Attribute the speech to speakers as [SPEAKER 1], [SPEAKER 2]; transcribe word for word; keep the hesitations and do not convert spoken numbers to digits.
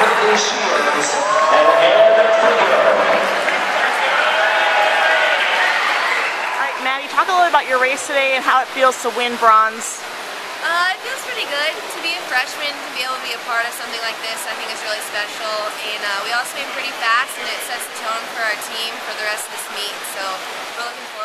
[SPEAKER 1] Medley shields and air trio.
[SPEAKER 2] All right, Maddie, talk a little about your race today and how it feels to win bronze.
[SPEAKER 3] Uh, it feels pretty good to be a freshman, to be able to be a part of something like this. I think is really special, and uh, we all swim pretty fast, and it sets the tone for our team for the rest of this meet. So we're looking forward.